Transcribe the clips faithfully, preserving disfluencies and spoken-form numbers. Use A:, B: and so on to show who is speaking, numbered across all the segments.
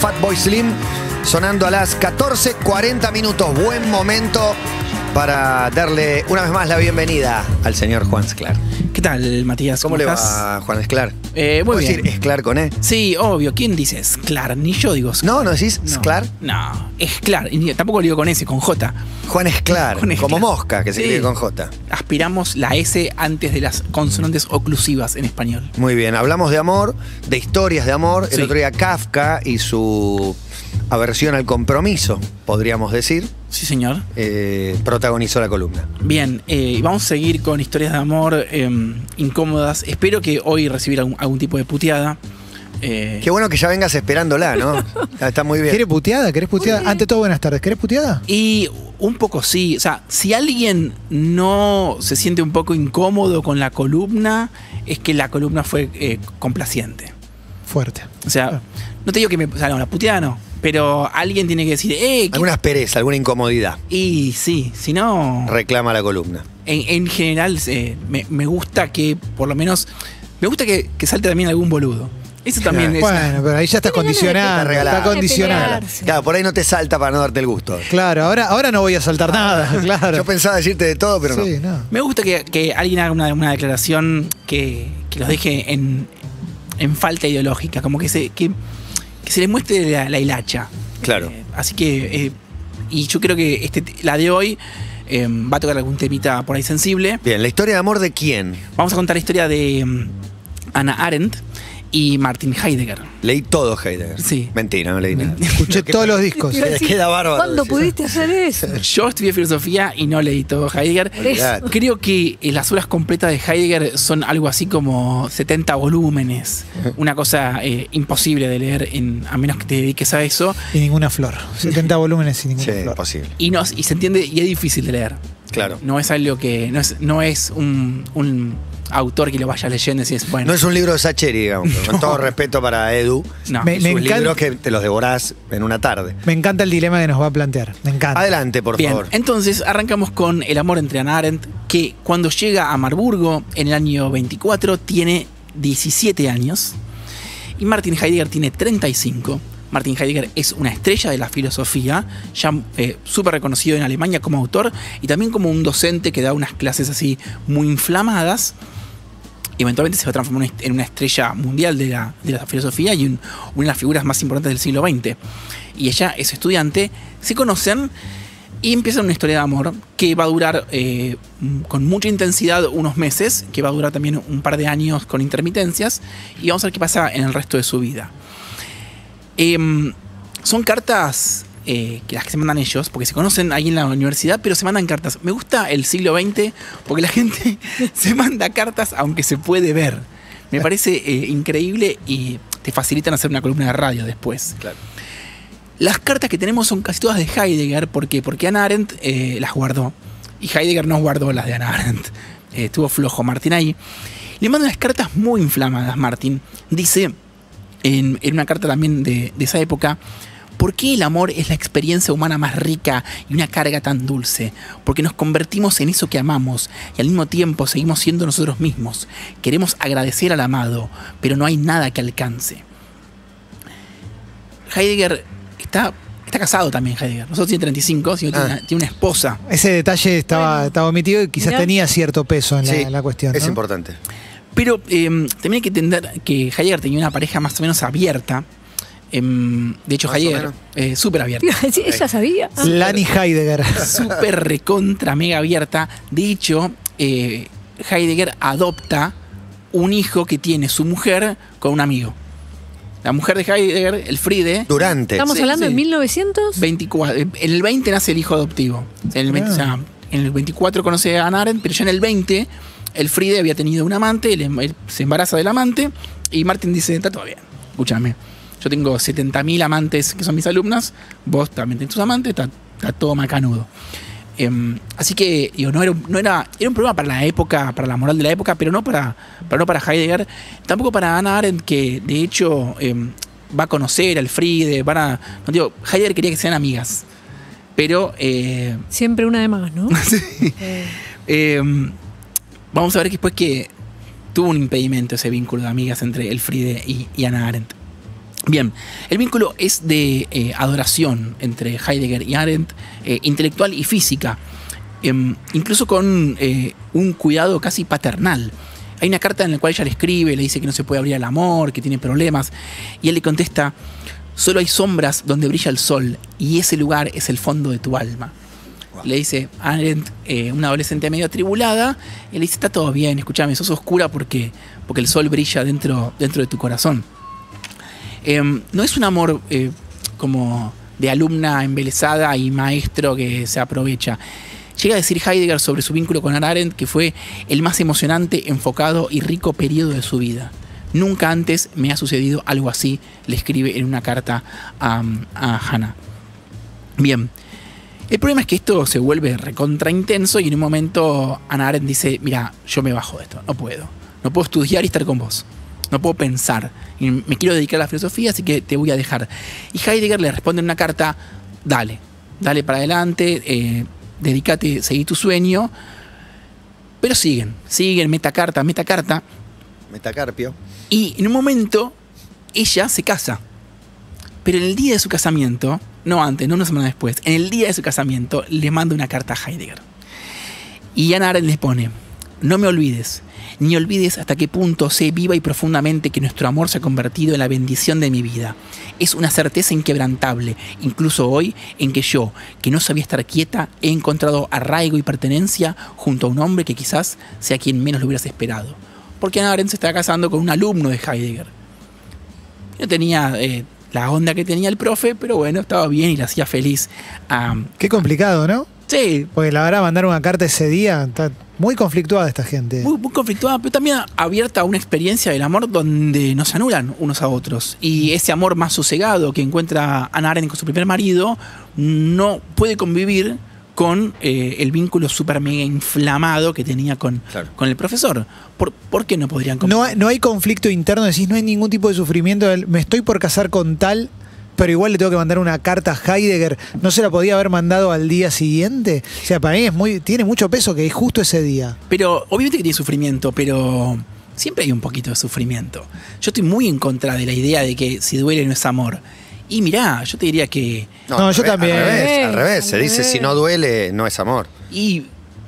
A: Fatboy Slim, sonando a las catorce cuarenta minutos. Buen momento para darle una vez más la bienvenida al señor Juan Sclar.
B: ¿Qué tal, Matías?
A: ¿Cómo,
B: ¿Cómo
A: le
B: estás?
A: va, Juan Sclar?
B: Eh, muy
A: ¿Puedo
B: bien.
A: decir Sclar con E?
B: Sí, obvio. ¿Quién dice Sclar? Ni yo digo Sclar.
A: No, ¿no decís
B: No.
A: Sclar?
B: No, Sclar. Y ni- tampoco lo digo con S, con J.
A: Juan Sclar,
B: Juan
A: como
B: Sclar.
A: mosca, que se
B: Sí.
A: escribe con J.
B: Aspiramos la S antes de las consonantes oclusivas en español.
A: Muy bien, hablamos de amor, de historias de amor. El
B: Sí.
A: otro día Kafka y su aversión al compromiso, podríamos decir,
B: Sí, señor.
A: eh, protagonizó la columna.
B: Bien, eh, y vamos a seguir con historias de amor eh, incómodas. Espero que hoy recibir algún, algún tipo de puteada. Eh,
A: Qué bueno que ya vengas esperándola, ¿no? Está muy bien.
C: ¿Querés puteada? ¿Querés puteada? Ante todo, buenas tardes. ¿Querés puteada?
B: Y un poco sí. O sea, si alguien no se siente un poco incómodo con la columna, es que la columna fue eh, complaciente.
C: Fuerte.
B: O sea, no te digo que me. O sea, no, la puteada no. Pero alguien tiene que decir, eh, ¿qué-
A: Alguna aspereza, alguna incomodidad
B: Y sí, si no.
A: reclama la columna.
B: En, en general, eh, me, me gusta que, por lo menos. Me gusta que, que salte también algún boludo. Eso también es.
C: Bueno, pero ahí ya estás condicionado.
A: Está regalada.
C: Está condicionado.
D: pelearse.
A: Claro, por ahí no te salta para no darte el gusto.
C: Claro, ahora, ahora no voy a saltar nada, claro.
A: Yo pensaba decirte de todo, pero
C: Sí,
A: no.
C: no.
B: Me gusta que, que alguien haga una, una declaración que, que los deje en, en falta ideológica, como que se, que, que se le muestre la, la hilacha.
A: Claro.
B: Eh, así que, eh, y yo creo que este, la de hoy eh, va a tocar algún temita por ahí sensible.
A: Bien, ¿la historia de amor de quién?
B: Vamos a contar la historia de um, Hannah Arendt y Martin Heidegger.
A: Leí todo Heidegger.
B: Sí.
A: Mentira, no leí nada.
C: Escuché todos los discos.
D: Iba a decir,
A: Queda bárbaro
D: ¿cuándo
A: decir.
D: pudiste hacer eso?
B: Yo estudié filosofía y no leí todo Heidegger.
A: Olvidate.
B: Creo que eh, las obras completas de Heidegger son algo así como setenta volúmenes. Una cosa eh, imposible de leer en, a menos que te dediques a eso.
C: Y ninguna flor. setenta volúmenes sin ninguna
A: Sí,
C: flor.
A: imposible.
B: Y, no, y se entiende y es difícil de leer.
A: Claro.
B: No es algo que. No es, no es un, un autor que lo vayas leyendo y decís, bueno.
A: No es un libro de Sacheri, digamos. pero Con todo respeto para Edu.
B: no.
C: Me-
A: Es
C: me
A: un
C: encanta-
A: libro que te los devorás en una tarde.
C: Me encanta el dilema que nos va a plantear. Me encanta.
A: Adelante, por
B: Bien,
A: favor.
B: entonces arrancamos con el amor entre Hannah Arendt, que cuando llega a Marburgo en el año veinticuatro tiene diecisiete años y Martin Heidegger tiene treinta y cinco. Martin Heidegger es una estrella de la filosofía, ya eh, súper reconocido en Alemania como autor y también como un docente que da unas clases así muy inflamadas. Eventualmente se va a transformar en una estrella mundial de la, de la filosofía y un- una de las figuras más importantes del siglo veinte. Y ella es estudiante, se conocen y empiezan una historia de amor que va a durar eh, con mucha intensidad unos meses, que va a durar también un par de años con intermitencias y vamos a ver qué pasa en el resto de su vida. Em, son cartas eh, que las que se mandan ellos, porque se conocen ahí en la universidad, pero se mandan cartas. Me gusta el siglo veinte porque la gente se manda cartas aunque se puede ver. Me parece eh, increíble y te facilitan hacer una columna de radio después.
A: Claro.
B: Las cartas que tenemos son casi todas de Heidegger. ¿Por qué? Porque Hannah Arendt eh, las guardó. Y Heidegger no guardó las de Hannah Arendt. Eh, estuvo flojo Martin ahí. Le manda unas cartas muy inflamadas, Martin. Dice, en, en una carta también de, de esa época, ¿por qué el amor es la experiencia humana más rica y una carga tan dulce? Porque nos convertimos en eso que amamos y al mismo tiempo seguimos siendo nosotros mismos. Queremos agradecer al amado, pero no hay nada que alcance. Heidegger está, está casado también, Heidegger. Nosotros tiene treinta y cinco, sino tiene,
A: Ah.
B: una, tiene una esposa.
C: Ese detalle estaba,
D: Bueno.
C: estaba omitido y quizás
D: Mirá.
C: tenía cierto peso en la,
A: Sí,
C: en la cuestión.
A: es
C: ¿no?
A: importante.
B: Pero eh, también hay que entender que Heidegger tenía una pareja más o menos abierta. Em, de hecho,
A: Más o
B: Heidegger,
A: menos.
B: eh, súper abierta.
D: Iba a decir, ella sabía. Ah,
C: Lani Heidegger.
B: Súper recontra mega abierta. De hecho, eh, Heidegger adopta un hijo que tiene su mujer con un amigo. La mujer de Heidegger, el Friede,
A: Durante.
D: Estamos
B: Sí,
D: hablando
B: sí.
D: de mil novecientos.
B: veinticuatro. En el veinte nace el hijo adoptivo. En el, veinte,
C: Ah.
B: o sea, en el veinticuatro conoce a Hannah Arendt, pero ya en el veinte el Friede había tenido un amante, él, él se embaraza del amante y Martin dice, está todo bien, escúchame, yo tengo setenta mil amantes que son mis alumnas, vos también tenés tus amantes, está, está todo macanudo. Em, así que digo, no, era, no era, era un problema para la época, para la moral de la época, pero no para, pero no para Heidegger, tampoco para Hannah Arendt, que de hecho em, va a conocer al Friede, van a, no digo, Heidegger quería que sean amigas, pero eh,
D: Siempre una de más, ¿no? Eh,
B: eh, vamos a ver que después que tuvo un impedimento ese vínculo de amigas entre Elfriede y, y Hannah Arendt. Bien, el vínculo es de eh, adoración entre Heidegger y Arendt, eh, intelectual y física, eh, incluso con eh, un cuidado casi paternal. Hay una carta en la cual ella le escribe, le dice que no se puede abrir al amor, que tiene problemas, y él le contesta: solo hay sombras donde brilla el sol, y ese lugar es el fondo de tu alma. Wow. Le dice Arendt, eh, una adolescente medio atribulada, y le dice: está todo bien, escúchame, sos oscura porque, porque el sol brilla dentro, dentro de tu corazón. Eh, no es un amor eh, como de alumna embelesada y maestro que se aprovecha. Llega a decir Heidegger sobre su vínculo con Arendt que fue el más emocionante, enfocado y rico periodo de su vida. Nunca antes me ha sucedido algo así, le escribe en una carta a, a Hannah. Bien, el problema es que esto se vuelve recontra intenso y en un momento Hannah Arendt dice: mira, yo me bajo de esto, no puedo. No puedo estudiar y estar con vos. No puedo pensar. Y me quiero dedicar a la filosofía, así que te voy a dejar. Y Heidegger le responde en una carta: dale, dale para adelante, eh, dedícate, seguí tu sueño. Pero siguen, siguen, metacarta, metacarta.
A: Metacarpio.
B: Y en un momento ella se casa. Pero en el día de su casamiento, no antes, no una semana después, en el día de su casamiento le manda una carta a Heidegger. Y Hannah Arendt le pone: no me olvides, ni olvides hasta qué punto sé viva y profundamente que nuestro amor se ha convertido en la bendición de mi vida. Es una certeza inquebrantable, incluso hoy, en que yo, que no sabía estar quieta, he encontrado arraigo y pertenencia junto a un hombre que quizás sea quien menos lo hubieras esperado. Porque Hannah Arendt se estaba casando con un alumno de Heidegger. No tenía eh, la onda que tenía el profe, pero bueno, estaba bien y la hacía feliz. Um,
C: Qué complicado, ¿no?
B: Sí.
C: Porque la verdad, mandar una carta ese día, está muy conflictuada esta gente.
B: Muy, muy conflictuada, pero también abierta a una experiencia del amor donde no se anulan unos a otros. Y ese amor más sosegado que encuentra Hannah Arendt con su primer marido no puede convivir con eh, el vínculo súper mega inflamado que tenía con, claro. con el profesor. ¿Por, ¿Por qué no podrían convivir?
C: No hay, no hay conflicto interno, decís, no hay ningún tipo de sufrimiento. Me estoy por casar con tal, pero igual le tengo que mandar una carta a Heidegger. ¿No se la podía haber mandado al día siguiente? O sea, para mí es muy, tiene mucho peso que es justo ese día.
B: Pero obviamente que tiene sufrimiento, pero siempre hay un poquito de sufrimiento. Yo estoy muy en contra de la idea de que si duele no es amor. Y mirá, yo te diría que...
C: No, no yo
A: revés,
C: también.
A: Al revés, al revés.
D: Al
A: Se dice
D: revés.
A: si no duele, no es amor.
B: Y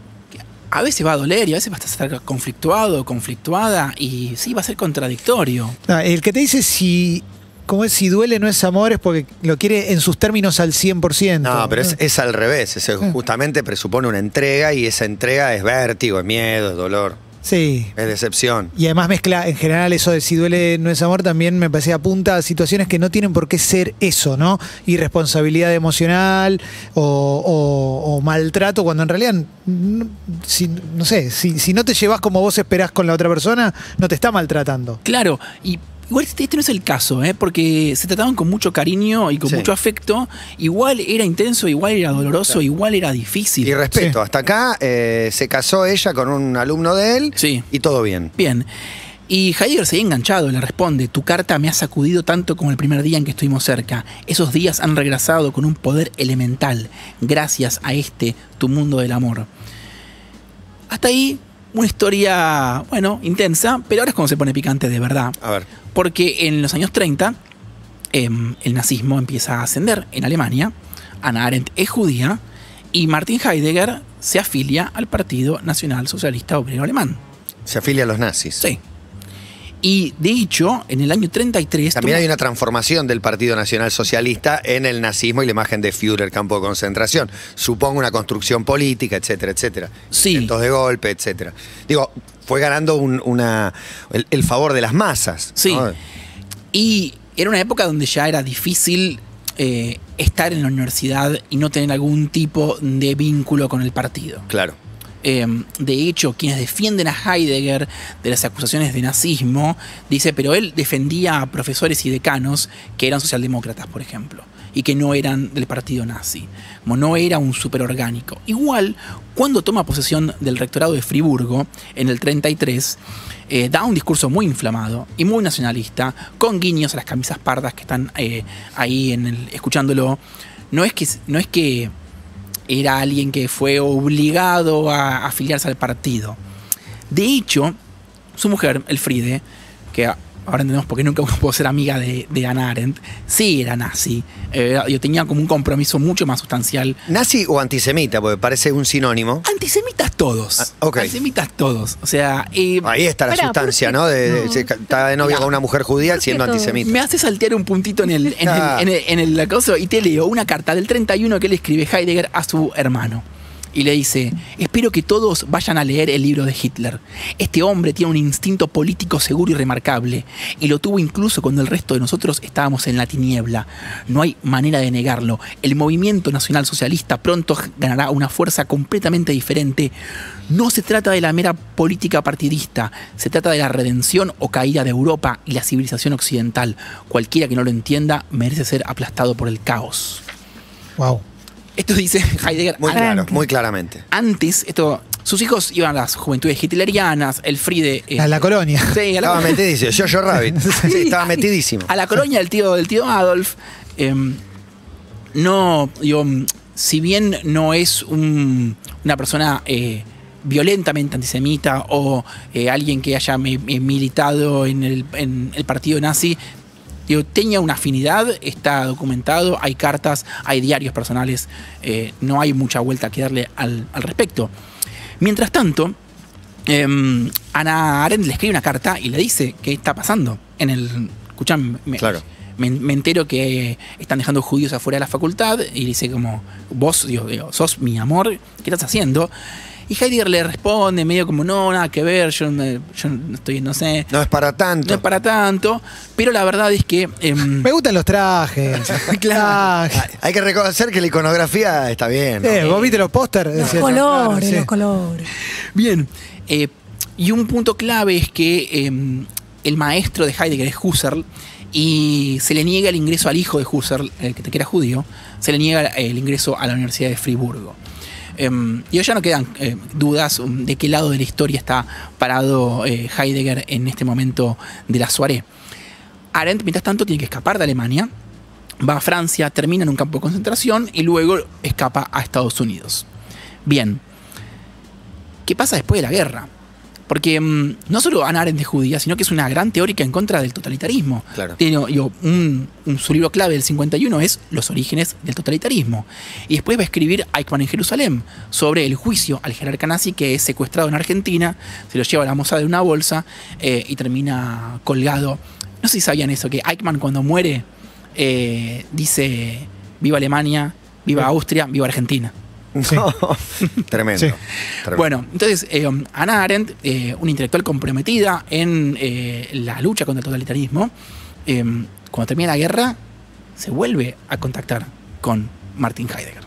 B: a veces va a doler y a veces vas a estar conflictuado, conflictuada y sí, va a ser contradictorio.
C: No, el que te dice si... ¿Cómo es? Si duele no es amor, es porque lo quiere en sus términos al cien por ciento.
A: No, pero es, es al revés. Es justamente presupone una entrega y esa entrega es vértigo, es miedo, es dolor.
C: Sí.
A: Es decepción.
C: Y además mezcla, en general, eso de si duele no es amor, también me parece apunta a situaciones que no tienen por qué ser eso, ¿no? Irresponsabilidad emocional o, o, o maltrato, cuando en realidad, no, si, no sé, si, si no te llevas como vos esperás con la otra persona, no te está maltratando.
B: Claro, y igual este, este no es el caso, ¿eh? Porque se trataban con mucho cariño y con
A: Sí.
B: mucho afecto. Igual era intenso, igual era doloroso,
A: Claro.
B: igual era difícil.
A: Y respeto.
C: Sí.
A: Hasta acá eh, se casó ella con un alumno de él
B: Sí.
A: y todo bien.
B: Bien. Y Heidegger seguía enganchado, le responde: tu carta me ha sacudido tanto como el primer día en que estuvimos cerca. Esos días han regresado con un poder elemental, gracias a este, tu mundo del amor. Hasta ahí, una historia, bueno, intensa, pero ahora es cuando se pone picante de verdad.
A: A ver.
B: Porque en los años treinta, eh, el nazismo empieza a ascender en Alemania. Hannah Arendt es judía y Martin Heidegger se afilia al Partido Nacional Socialista Obrero Alemán.
A: Se afilia a los nazis.
B: Sí. Y de hecho, en el año treinta y tres...
A: También
B: toma-
A: hay una transformación del Partido Nacional Socialista en el nazismo y la imagen de Führer, campo de concentración. Supongo una construcción política, etcétera, etcétera.
B: Sí.
A: Intentos de golpe, etcétera. Digo, fue ganando un- una, el, el favor de las masas.
B: Sí.
A: ¿no?
B: Y era una época donde ya era difícil eh, estar en la universidad y no tener algún tipo de vínculo con el partido.
A: Claro.
B: Eh, de hecho, quienes defienden a Heidegger de las acusaciones de nazismo, dice, pero él defendía a profesores y decanos que eran socialdemócratas, por ejemplo, y que no eran del partido nazi, como no era un superorgánico. Igual, cuando toma posesión del rectorado de Friburgo, en el treinta y tres, eh, da un discurso muy inflamado y muy nacionalista, con guiños a las camisas pardas que están eh, ahí en el, escuchándolo. No es que... No es que era alguien que fue obligado a afiliarse al partido. De hecho, su mujer, Elfriede, que ahora entendemos por qué nunca puedo ser amiga de, de Hannah Arendt, sí era nazi. Eh, yo tenía como un compromiso mucho más sustancial.
A: ¿Nazi o antisemita? Porque parece un sinónimo.
B: Antisemitas todos.
A: Ah, ok.
B: Antisemitas todos. O sea, eh,
A: Ahí está la
D: Pará,
A: sustancia,
D: ¿por qué?
A: ¿no? De, de-
D: No.
A: se- está de novia
B: Mirá,
A: con una mujer judía
D: ¿por qué
A: siendo
D: todo?
A: antisemita.
B: me hace saltear un puntito en el, en,
A: Ah.
B: el, en, el, en el acoso y te leo una carta del treinta y uno que le escribe Heidegger a su hermano. Y le dice, espero que todos vayan a leer el libro de Hitler. Este hombre tiene un instinto político seguro y remarcable, y lo tuvo incluso cuando el resto de nosotros estábamos en la tiniebla. No hay manera de negarlo. El movimiento nacional socialista pronto ganará una fuerza completamente diferente. No se trata de la mera política partidista, se trata de la redención o caída de Europa y la civilización occidental. Cualquiera que no lo entienda merece ser aplastado por el caos.
C: Wow.
B: Esto dice Heidegger.
A: Muy
B: an-
A: claro,
D: Arranca.
A: muy claramente.
B: Antes, esto, sus hijos iban a las juventudes hitlerianas, el Friede. eh,
C: A la colonia.
B: sí, a la,
A: Estaba metidísimo. Jojo Rabbit. Sí, estaba metidísimo.
B: a la colonia del tío, del tío Adolf. eh, no, digo, mm, si bien no es un- una persona eh, violentamente antisemita o eh, alguien que haya mi- mi- militado en el, en el partido nazi, digo, tenía una afinidad, está documentado, hay cartas, hay diarios personales, eh, no hay mucha vuelta que darle al, al respecto. Mientras tanto, eh, Hannah Arendt le escribe una carta y le dice qué está pasando en el... Escuchame, me,
A: Claro.
B: me, me entero que están dejando judíos afuera de la facultad y le dice como, vos, digo, digo, sos mi amor, ¿qué estás haciendo? Y Heidegger le responde medio como, no, nada que ver, yo, no- yo no estoy, no sé,
A: No es para tanto.
B: no es para tanto, pero la verdad es que... em,
C: Me gustan los trajes.
B: Claro.
C: Trajes.
A: Hay que reconocer que la iconografía está bien, ¿no?
C: Eh, ¿Vos viste los pósters?
D: Los
C: Decía,
D: colores,
C: claro, sí.
D: los colores.
B: Bien, eh, y un punto clave es que eh, el maestro de Heidegger es Husserl y se le niega el ingreso al hijo de Husserl, el que era judío, se le niega el ingreso a la Universidad de Friburgo. Eh, y hoy ya no quedan eh, dudas um, de qué lado de la historia está parado eh, Heidegger en este momento de la soirée. Arendt, mientras tanto, tiene que escapar de Alemania, va a Francia, termina en un campo de concentración y luego escapa a Estados Unidos. Bien, ¿qué pasa después de la guerra? Porque mmm, no solo Hannah Arendt es judía, sino que es una gran teórica en contra del totalitarismo.
A: Claro.
B: Tiene, digo, un, un- su libro clave del cincuenta y uno es Los orígenes del totalitarismo. Y después va a escribir Eichmann en Jerusalén sobre el juicio al jerarca nazi que es secuestrado en Argentina, se lo lleva a la Mossad de una bolsa eh, y termina colgado. No sé si sabían eso, que Eichmann cuando muere eh, dice viva Alemania, viva Austria, viva Argentina.
A: No. Tremendo.
C: Sí.
A: Tremendo.
B: Bueno, entonces eh, Hannah Arendt, eh, una intelectual comprometida en eh, la lucha contra el totalitarismo, eh, cuando termina la guerra, se vuelve a contactar con Martin Heidegger.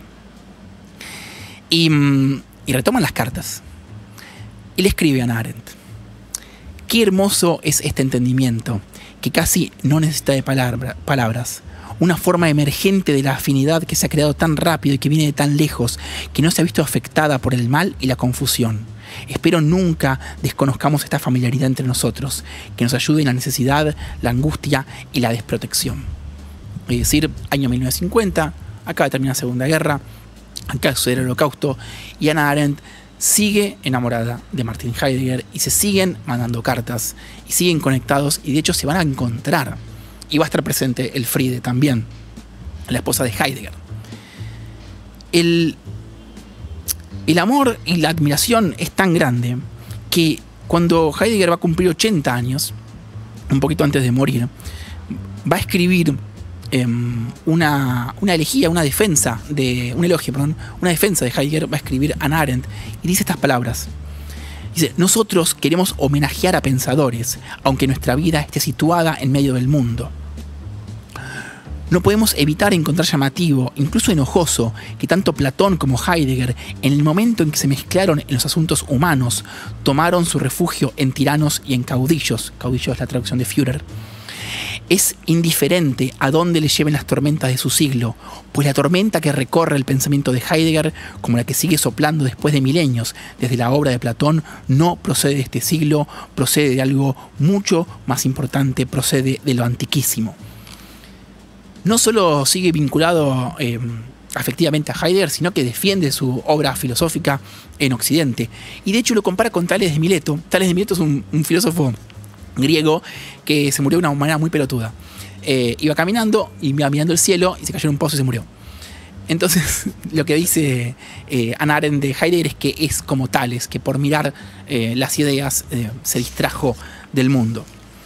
B: Y, mm, y retoman las cartas. Y le escribe a Hannah Arendt: qué hermoso es este entendimiento, que casi no necesita de palabra- palabras. Una forma emergente de la afinidad que se ha creado tan rápido y que viene de tan lejos, que no se ha visto afectada por el mal y la confusión. Espero nunca desconozcamos esta familiaridad entre nosotros, que nos ayude en la necesidad, la angustia y la desprotección. Es decir, año mil novecientos cincuenta, acaba de terminar la Segunda Guerra, acaba de suceder el Holocausto, y Hannah Arendt sigue enamorada de Martin Heidegger y se siguen mandando cartas y siguen conectados y de hecho se van a encontrar. Y va a estar presente el Friede también, la esposa de Heidegger. El, el amor y la admiración es tan grande que cuando Heidegger va a cumplir ochenta años, un poquito antes de morir, va a escribir eh, una, una elegía, una defensa, de, un elogio, perdón, una defensa de Heidegger, va a escribir Hannah Arendt y dice estas palabras. Dice: nosotros queremos homenajear a pensadores, aunque nuestra vida esté situada en medio del mundo. No podemos evitar encontrar llamativo, incluso enojoso, que tanto Platón como Heidegger, en el momento en que se mezclaron en los asuntos humanos, tomaron su refugio en tiranos y en caudillos. Caudillo es la traducción de Führer. Es indiferente a dónde le lleven las tormentas de su siglo, pues la tormenta que recorre el pensamiento de Heidegger, como la que sigue soplando después de milenios desde la obra de Platón, no procede de este siglo, procede de algo mucho más importante, procede de lo antiquísimo. No solo sigue vinculado eh, afectivamente a Heidegger, sino que defiende su obra filosófica en Occidente. Y de hecho lo compara con Tales de Mileto. Tales de Mileto es un, un filósofo griego que se murió de una manera muy pelotuda. Eh, iba caminando y iba mirando el cielo y se cayó en un pozo y se murió. Entonces, lo que dice eh, Hannah Arendt de Heidegger es que es como tales, que por mirar eh, las ideas eh, se distrajo del mundo.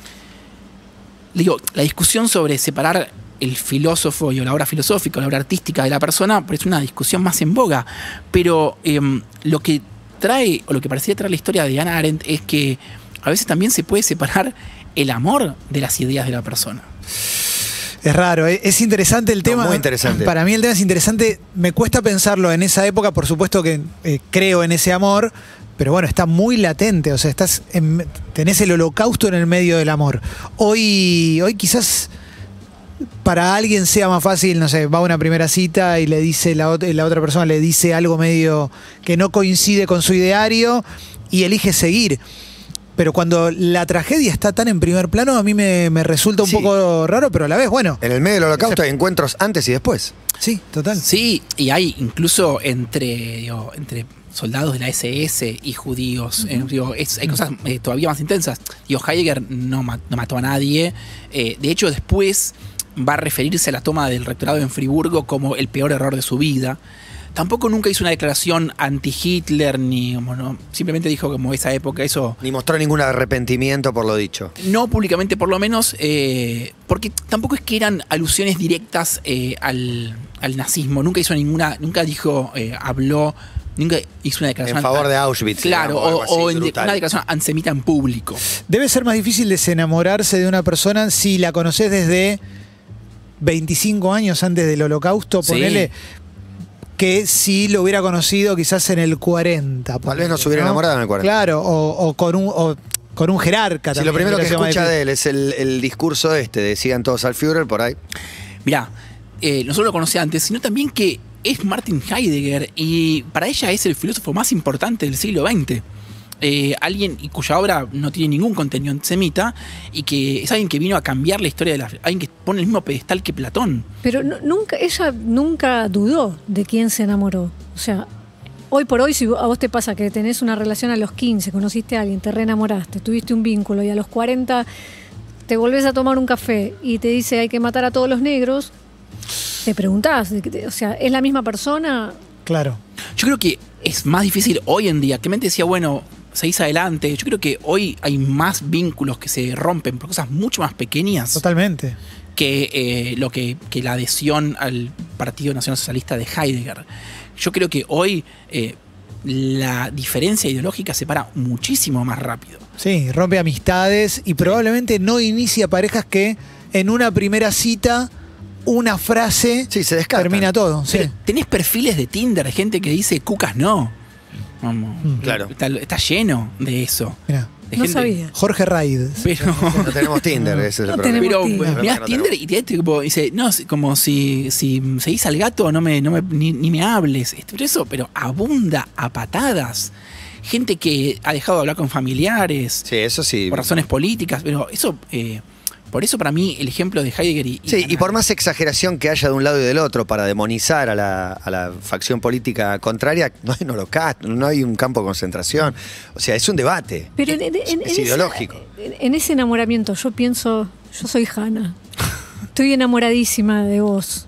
B: Digo, la discusión sobre separar el filósofo y la obra filosófica, la obra artística de la persona, parece una discusión más en boga, pero eh, lo que trae, o lo que parecía traer la historia de Hannah Arendt es que a veces también se puede separar el amor de las ideas de la persona.
C: Es raro, es interesante el tema.
A: No, muy interesante.
C: Para mí el tema es interesante. Me cuesta pensarlo en esa época, por supuesto que eh, creo en ese amor, pero bueno, está muy latente. O sea, estás en, tenés el holocausto en el medio del amor. Hoy, hoy quizás para alguien sea más fácil, no sé, va a una primera cita y le dice la, la otra persona le dice algo medio que no coincide con su ideario y elige seguir. Pero cuando la tragedia está tan en primer plano, a mí me, me resulta un
A: Sí.
C: poco raro, pero a la vez, bueno.
A: En el medio del holocausto hay encuentros antes y después.
C: Sí, total.
B: Sí, y hay incluso entre, digo, entre soldados de la ese ese y judíos, eh, digo, es- hay cosas eh, todavía más intensas. Digo, Heidegger no, ma- no mató a nadie. Eh, de hecho, después va a referirse a la toma del rectorado en Friburgo como el peor error de su vida. Tampoco nunca hizo una declaración anti-Hitler, ni bueno, simplemente dijo como esa época, eso
A: Ni mostró ningún arrepentimiento por lo dicho.
B: no públicamente por lo menos, eh, porque tampoco es que eran alusiones directas eh, al, al nazismo. Nunca hizo ninguna, nunca dijo, eh, habló, nunca hizo una declaración.
A: En favor de Auschwitz.
B: Claro,
A: digamos, algo
B: o,
A: así,
B: o en de-
A: brutal.
B: una declaración antisemita en público.
C: Debe ser más difícil desenamorarse de una persona si la conoces desde veinticinco años antes del holocausto,
B: Sí.
C: ponele, que si lo hubiera conocido quizás en el cuarenta.
A: Tal vez no se hubiera enamorado en el cuarenta.
C: Claro, o, o con un o con un jerarca
A: Si
C: también.
A: lo primero que
C: hubiera sido más
A: escucha
C: difícil.
A: de él es el, el discurso este de sigan todos al Führer, por ahí.
B: Mirá, eh, no solo lo conocía antes, sino también que es Martin Heidegger y para ella es el filósofo más importante del siglo veinte. Eh, alguien y cuya obra no tiene ningún contenido antisemita y que es alguien que vino a cambiar la historia de la... Alguien que pone el mismo pedestal que Platón.
D: Pero no- nunca, ella nunca dudó de quién se enamoró. O sea, hoy por hoy, si a vos te pasa que tenés una relación a los quince, conociste a alguien, te reenamoraste, tuviste un vínculo y a los cuarenta te volvés a tomar un café y te dice hay que matar a todos los negros, te preguntás, de que- o sea, ¿es la misma persona?
C: Claro.
B: Yo creo que es más difícil hoy en día. Clemente decía, bueno, seguís adelante. Yo creo que hoy hay más vínculos que se rompen por cosas mucho más pequeñas
C: Totalmente.
B: que, eh, lo que, que la adhesión al Partido Nacional Socialista de Heidegger. Yo creo que hoy eh, la diferencia ideológica se para muchísimo más rápido.
C: Sí, rompe amistades y probablemente no inicia parejas que en una primera cita una frase
A: Sí, se descartan.
C: termina todo. Sí.
B: Pero tenés perfiles de Tinder, gente que dice cucas no. Vamos,
C: Mm.
A: Claro.
B: Está, está lleno de eso.
C: Mirá,
B: De
D: No
B: gente-
D: sabía.
C: Jorge Raid.
B: Pero,
A: No tenemos Tinder, ese es el
D: No
A: problema.
D: tenemos
B: pero
D: Tinder.
B: mirás
A: No
B: Tinder
A: tenemos.
B: y te, te- como dice, no, si- como si, si seguís al gato, no me, no me, ni, ni me hables. Este, Pero eso, pero abunda a patadas. Gente que ha dejado de hablar con familiares
A: Sí, eso sí.
B: por razones políticas, pero eso, eh, por eso para mí el ejemplo de Heidegger y, y
A: Sí, y
B: Hannah
A: por más exageración que haya de un lado y del otro para demonizar a la, a la facción política contraria, no hay un holocausto, no hay un campo de concentración. O sea, es un debate.
D: Pero en, en-
A: es,
D: en-
A: es
D: en esa-
A: ideológico.
D: en, en ese enamoramiento yo pienso, yo soy Hannah, estoy enamoradísima de vos.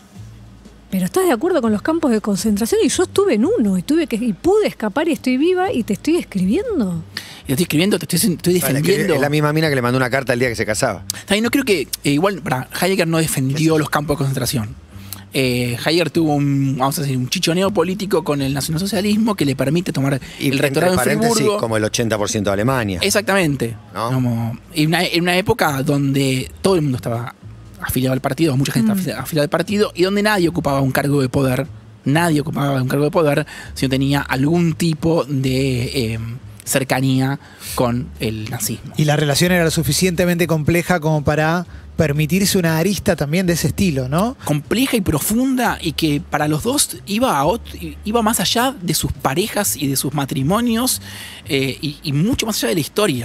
D: Pero estás de acuerdo con los campos de concentración y yo estuve en uno y tuve que y pude escapar y estoy viva y te estoy escribiendo.
B: Y te estoy escribiendo, te estoy, estoy
A: Vale, que
B: defendiendo.
A: es la misma mina que le mandó una carta el día que se casaba.
B: También no creo que, eh, igual, para Heidegger no defendió los campos de concentración. Eh, Heidegger tuvo un, vamos a decir, un chichoneo político con el nacionalsocialismo que le permite tomar
A: Y
B: el
A: entre
B: rectorado en
A: paréntesis,
B: Friburgo.
A: como el ochenta por ciento de Alemania.
B: Exactamente.
A: ¿No?
B: Como, en, una, en una época donde todo el mundo estaba afiliado al partido, mucha gente estaba afiliada al partido, y donde nadie ocupaba un cargo de poder, nadie ocupaba un cargo de poder si no tenía algún tipo de eh, cercanía con el nazismo.
C: Y la relación era lo suficientemente compleja como para permitirse una arista también de ese estilo, ¿no?
B: Compleja y profunda y que para los dos iba, a ot- iba más allá de sus parejas y de sus matrimonios eh, y, y mucho más allá de la historia.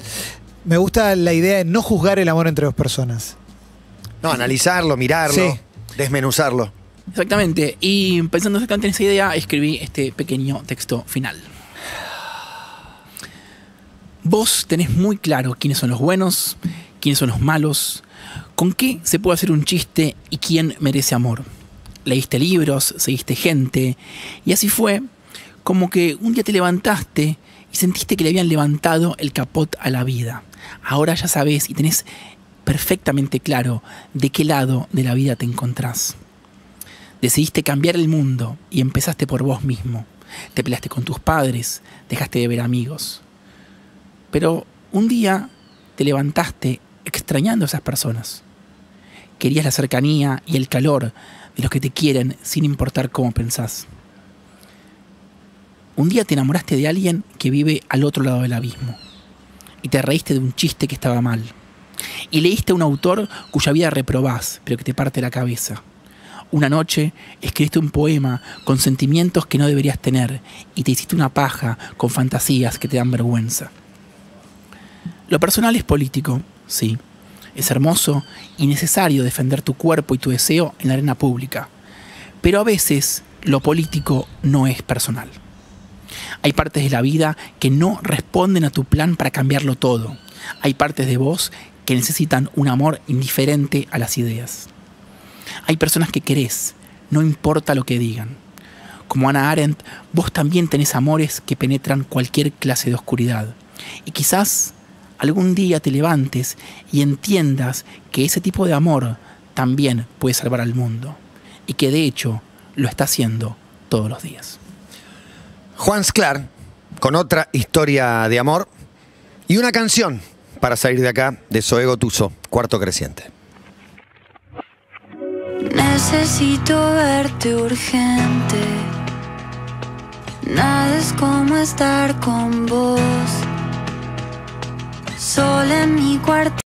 C: Me gusta la idea de no juzgar el amor entre dos personas.
A: No, analizarlo, mirarlo,
C: Sí.
A: desmenuzarlo.
B: Exactamente. Y pensando exactamente en esa idea, escribí este pequeño texto final. Vos tenés muy claro quiénes son los buenos, quiénes son los malos, con qué se puede hacer un chiste y quién merece amor. Leíste libros, seguiste gente, y así fue como que un día te levantaste y sentiste que le habían levantado el capot a la vida. Ahora ya sabés y tenés perfectamente claro de qué lado de la vida te encontrás. Decidiste cambiar el mundo y empezaste por vos mismo. Te peleaste con tus padres, dejaste de ver amigos. Pero un día te levantaste extrañando a esas personas. Querías la cercanía y el calor de los que te quieren sin importar cómo pensás. Un día te enamoraste de alguien que vive al otro lado del abismo y te reíste de un chiste que estaba mal. Y leíste a un autor cuya vida reprobás, pero que te parte la cabeza. Una noche escribiste un poema con sentimientos que no deberías tener y te hiciste una paja con fantasías que te dan vergüenza. Lo personal es político, sí. Es hermoso y necesario defender tu cuerpo y tu deseo en la arena pública. Pero a veces lo político no es personal. Hay partes de la vida que no responden a tu plan para cambiarlo todo. Hay partes de vos que necesitan un amor indiferente a las ideas. Hay personas que querés, no importa lo que digan. Como Hannah Arendt, vos también tenés amores que penetran cualquier clase de oscuridad. Y quizás algún día te levantes y entiendas que ese tipo de amor también puede salvar al mundo. Y que de hecho lo está haciendo todos los días.
A: Juan Sclar, con otra historia de amor y una canción para salir de acá, de Zoé Gotuso, Cuarto Creciente.
E: Necesito verte urgente. Nada es como estar con vos. Sola en mi cuarto.